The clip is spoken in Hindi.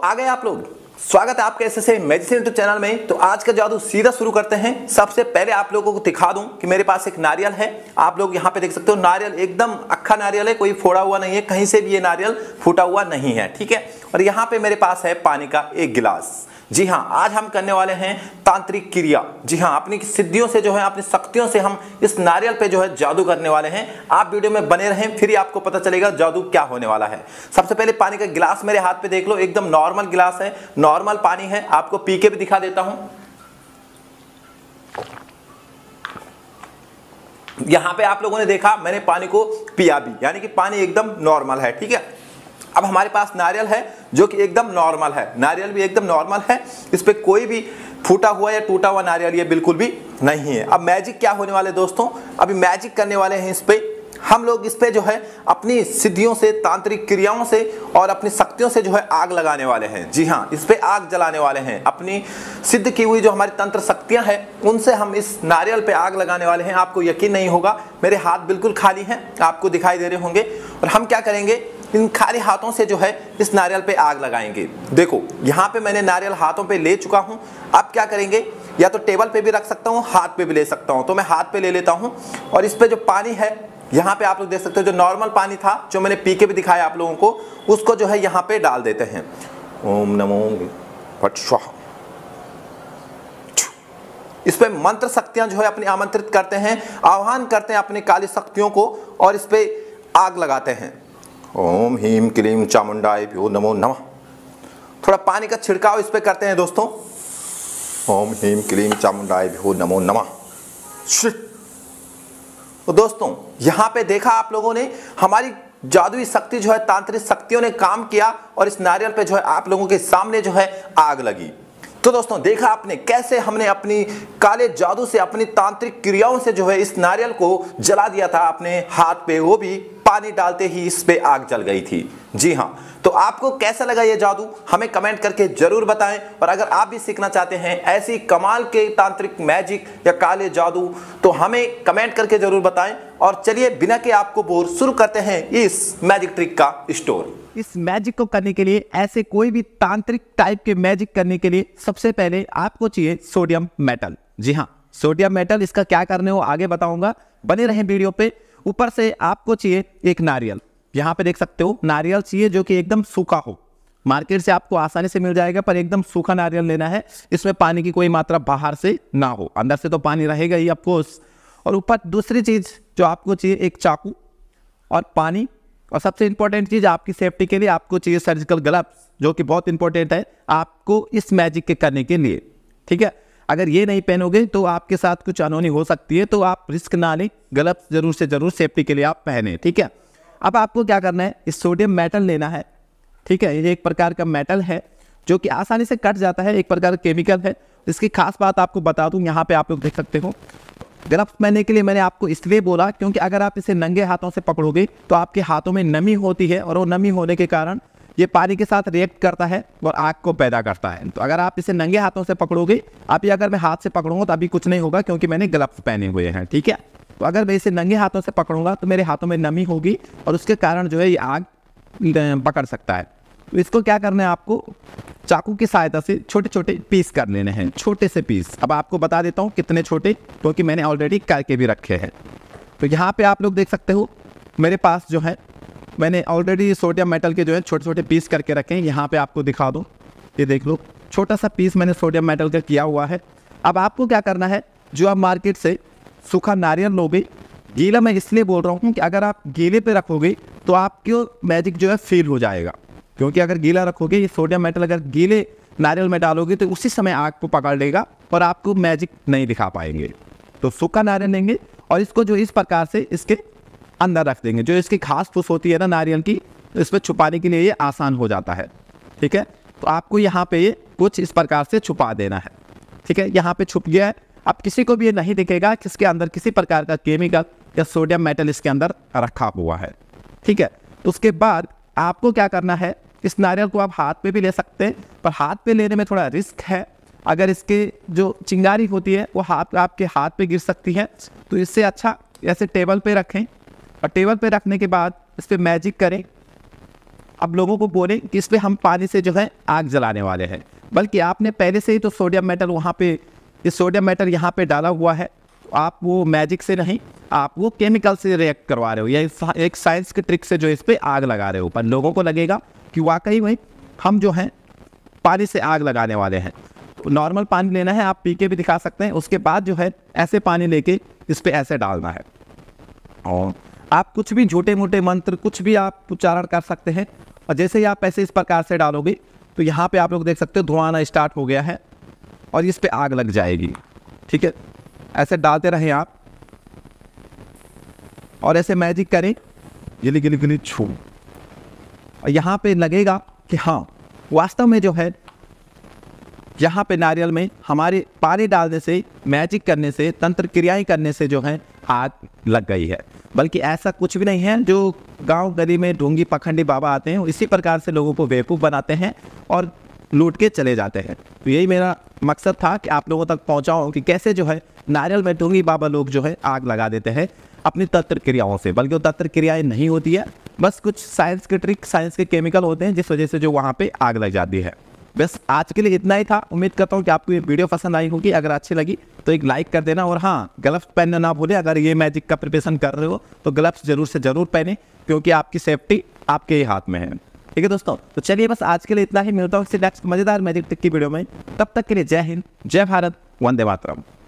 आ गए आप लोग। स्वागत है आपके एसएसए मेडिसिन यूट्यूब चैनल में। तो आज का जादू सीधा शुरू करते हैं। सबसे पहले आप लोगों को दिखा दूं कि मेरे पास एक नारियल है। आप लोग यहाँ पे देख सकते हो, नारियल एकदम अक्खा नारियल है, कोई फोड़ा हुआ नहीं है, कहीं से भी ये नारियल फूटा हुआ नहीं है, ठीक है। और यहाँ पे मेरे पास है पानी का एक गिलास। जी हाँ, आज हम करने वाले हैं तांत्रिक क्रिया। जी हाँ, अपनी सिद्धियों से जो है, अपनी शक्तियों से हम इस नारियल पे जो है जादू करने वाले हैं। आप वीडियो में बने रहें, फिर ही आपको पता चलेगा जादू क्या होने वाला है। सबसे पहले पानी का गिलास मेरे हाथ पे देख लो, एकदम नॉर्मल गिलास है, नॉर्मल पानी है। आपको पी के भी दिखा देता हूं। यहां पे आप लोगों ने देखा, मैंने पानी को पिया भी, यानी कि पानी एकदम नॉर्मल है, ठीक है। अब हमारे पास नारियल है जो कि एकदम नॉर्मल है, नारियल भी एकदम नॉर्मल है, इस पे कोई भी फूटा हुआ या टूटा हुआ नारियल ये बिल्कुल भी नहीं है। अब मैजिक क्या होने वाले दोस्तों, अभी मैजिक करने वाले हैं इस पे हम लोग। इस पे जो है अपनी सिद्धियों से, तांत्रिक क्रियाओं से और अपनी शक्तियों से जो है आग लगाने वाले हैं। जी हाँ, इस पे आग जलाने वाले हैं। अपनी सिद्ध की हुई जो हमारी तंत्र शक्तियां हैं उनसे हम इस नारियल पे आग लगाने वाले हैं। आपको यकीन नहीं होगा, मेरे हाथ बिल्कुल खाली हैं, आपको दिखाई दे रहे होंगे। और हम क्या करेंगे, इन खाली हाथों से जो है इस नारियल पे आग लगाएंगे। देखो यहाँ पे मैंने नारियल हाथों पे ले चुका हूँ। अब क्या करेंगे, या तो टेबल पे भी रख सकता हूँ, हाथ पे भी ले सकता हूँ। तो मैं हाथ पे ले लेता हूँ और इस पे जो पानी है, यहाँ पे आप लोग देख सकते हो, जो नॉर्मल पानी था जो मैंने पी के भी दिखाया आप लोगों को, उसको जो है यहाँ पे डाल देते हैं। ओम नमो फट स्वाहा। इस पे मंत्र शक्तियां जो है अपनी आमंत्रित करते हैं, आह्वान करते हैं अपनी काली शक्तियों को और इस पे आग लगाते हैं। ओम हीम क्लीम चामुंडाय भ्यो नमो नमः। थोड़ा पानी का छिड़काव इस पे करते हैं दोस्तों। ओम हीम क्लीम चामुंडाय भ्यो नमो नमः। तो दोस्तों यहाँ पे देखा आप लोगों ने, हमारी जादुई शक्ति जो है, तांत्रिक शक्तियों ने काम किया और इस नारियल पे जो है आप लोगों के सामने जो है आग लगी। तो दोस्तों देखा आपने कैसे हमने अपनी काले जादू से, अपनी तांत्रिक क्रियाओं से जो है इस नारियल को जला दिया था अपने हाथ पे, वो भी पानी डालते ही इस पे आग जल गई थी। जी हाँ, तो आपको कैसा लगा ये जादू, हमें कमेंट करके जरूर बताएं। और अगर आप भी सीखना चाहते हैं ऐसी कमाल के तांत्रिक मैजिक या काले जादू, तो हमें कमेंट करके जरूर बताएं। और चलिए बिना के आपको बोर, शुरू करते हैं इस मैजिक ट्रिक का स्टोर। इस मैजिक को करने के लिए, ऐसे कोई भी तांत्रिक टाइप के मैजिक करने के लिए सबसे पहले आपको चाहिए सोडियम मेटल। जी हाँ, सोडियम मेटल। इसका क्या करने हो आगे बताऊंगा, बने रहें वीडियो पे। ऊपर से आपको चाहिए एक नारियल। यहाँ पे देख सकते हो, नारियल चाहिए जो कि एकदम सूखा हो। मार्केट से आपको आसानी से मिल जाएगा, पर एकदम सूखा नारियल लेना है। इसमें पानी की कोई मात्रा बाहर से ना हो, अंदर से तो पानी रहेगा ही ऑफकोर्स। और ऊपर दूसरी चीज जो आपको चाहिए, एक चाकू और पानी। और सबसे इंपॉर्टेंट चीज आपकी सेफ्टी के लिए आपको चाहिए सर्जिकल ग्लव्स, जो कि बहुत इंपॉर्टेंट है आपको इस मैजिक के करने के लिए, ठीक है। अगर ये नहीं पहनोगे तो आपके साथ कुछ अनहोनी हो सकती है, तो आप रिस्क ना लें, ग्लव्स जरूर से जरूर सेफ्टी के लिए आप पहने, ठीक है। अब आपको क्या करना है, इस सोडियम मेटल लेना है, ठीक है। ये एक प्रकार का मेटल है जो कि आसानी से कट जाता है, एक प्रकार का केमिकल है। इसकी खास बात आपको बता दूं, यहाँ पे आप लोग देख सकते हो, ग्लव्स पहनने के लिए मैंने आपको इसलिए बोला क्योंकि अगर आप इसे नंगे हाथों से पकड़ोगे तो आपके हाथों में नमी होती है, और वो नमी होने के कारण ये पानी के साथ रिएक्ट करता है और आग को पैदा करता है। तो अगर आप इसे नंगे हाथों से पकड़ोगे, अभी अगर मैं हाथ से पकड़ूंगा तो अभी कुछ नहीं होगा क्योंकि मैंने ग्लव्स पहने हुए हैं, ठीक है। तो अगर मैं इसे नंगे हाथों से पकड़ूंगा तो मेरे हाथों में नमी होगी और उसके कारण जो है ये आग पकड़ सकता है। तो इसको क्या करना है, आपको चाकू की सहायता से छोटे छोटे पीस कर लेने हैं, छोटे से पीस। अब आपको बता देता हूँ कितने छोटे, क्योंकि मैंने ऑलरेडी करके भी रखे हैं। तो यहाँ पे आप लोग देख सकते हो, मेरे पास जो है मैंने ऑलरेडी सोडियम मेटल के जो है छोटे छोटे पीस करके रखे हैं। यहाँ पे आपको दिखा दूँ, ये देख लो, छोटा सा पीस मैंने सोडियम मेटल का किया हुआ है। अब आपको क्या करना है, जो आप मार्केट से सूखा नारियल लोगे, गीला मैं इसलिए बोल रहा हूँ कि अगर आप गीले पे रखोगे तो आपको मैजिक जो है फील हो जाएगा। क्योंकि अगर गीला रखोगे, ये सोडियम मेटल अगर गीले नारियल में डालोगे तो उसी समय आग को पकड़ लेगा और आपको मैजिक नहीं दिखा पाएंगे। तो सूखा नारियल लेंगे और इसको जो इस प्रकार से इसके अंदर रख देंगे। जो इसकी घास फूस होती है ना नारियल की, इस पर छुपाने के लिए ये आसान हो जाता है, ठीक है। तो आपको यहाँ पे ये कुछ इस प्रकार से छुपा देना है, ठीक है। यहाँ पे छुप गया है। अब किसी को भी ये नहीं दिखेगा कि इसके अंदर किसी प्रकार का केमिकल या सोडियम मेटल इसके अंदर रखा हुआ है, ठीक है। तो उसके बाद आपको क्या करना है, इस नारियल को आप हाथ पे भी ले सकते हैं, पर हाथ पे लेने में थोड़ा रिस्क है। अगर इसके जो चिंगारी होती है वो आपके हाथ पे गिर सकती है, तो इससे अच्छा ऐसे टेबल पे रखें। और टेबल पे रखने के बाद इस पर मैजिक करें। अब लोगों को बोले कि इस पे हम पानी से जो है आग जलाने वाले हैं, बल्कि आपने पहले से ही तो सोडियम मेटल वहाँ पे, ये सोडियम मेटल यहाँ पे डाला हुआ है। आप वो मैजिक से नहीं, आप वो केमिकल से रिएक्ट करवा रहे हो, या एक साइंस के ट्रिक से जो इस पे आग लगा रहे हो। पर लोगों को लगेगा कि वाकई में हम जो हैं पानी से आग लगाने वाले हैं। तो नॉर्मल पानी लेना है, आप पी के भी दिखा सकते हैं। उसके बाद जो है ऐसे पानी लेके इस पे ऐसे डालना है, और आप कुछ भी झूठे मूठे मंत्र कुछ भी आप उच्चारण कर सकते हैं। और जैसे ही आप ऐसे इस प्रकार से डालोगे तो यहाँ पे आप लोग देख सकते हो धुआं आना स्टार्ट हो गया है और इस पे आग लग जाएगी। ठीक है, ऐसे डालते रहें आप और ऐसे मैजिक करें, गिली गिली गिली छू, और यहाँ पे लगेगा कि हाँ वास्तव में जो है यहाँ पे नारियल में हमारे पानी डालने से, मैजिक करने से, तंत्र क्रियाएं करने से जो है आग लग गई है। बल्कि ऐसा कुछ भी नहीं है। जो गांव गली में ढोंगी पखंडी बाबा आते हैं इसी प्रकार से लोगों को बेवकूफ़ बनाते हैं और लूट के चले जाते हैं। तो यही मेरा मकसद था कि आप लोगों तक पहुंचाऊं कि कैसे जो है नारियल में ढोंगी बाबा लोग जो है आग लगा देते हैं अपनी तंत्र क्रियाओं से। बल्कि वो तंत्र क्रियाएं नहीं होती है, बस कुछ साइंस के ट्रिक, साइंस के केमिकल होते हैं जिस वजह से जो वहाँ पे आग लग जाती है। बस आज के लिए इतना ही था। उम्मीद करता हूँ कि आपको ये वीडियो पसंद आई होगी। अगर अच्छी लगी तो एक लाइक कर देना, और हाँ ग्लव्स पहनना ना भूलें। अगर ये मैजिक का प्रिपरेशन कर रहे हो तो ग्लव्स जरूर से जरूर पहने, क्योंकि आपकी सेफ्टी आपके ही हाथ में है। ठीक है दोस्तों, तो चलिए बस आज के लिए इतना ही। मिलता हूँ इससे नेक्स्ट मजेदार मैजिक ट्रिक की वीडियो में। तब तक के लिए जय हिंद, जय भारत, वंदे मातरम।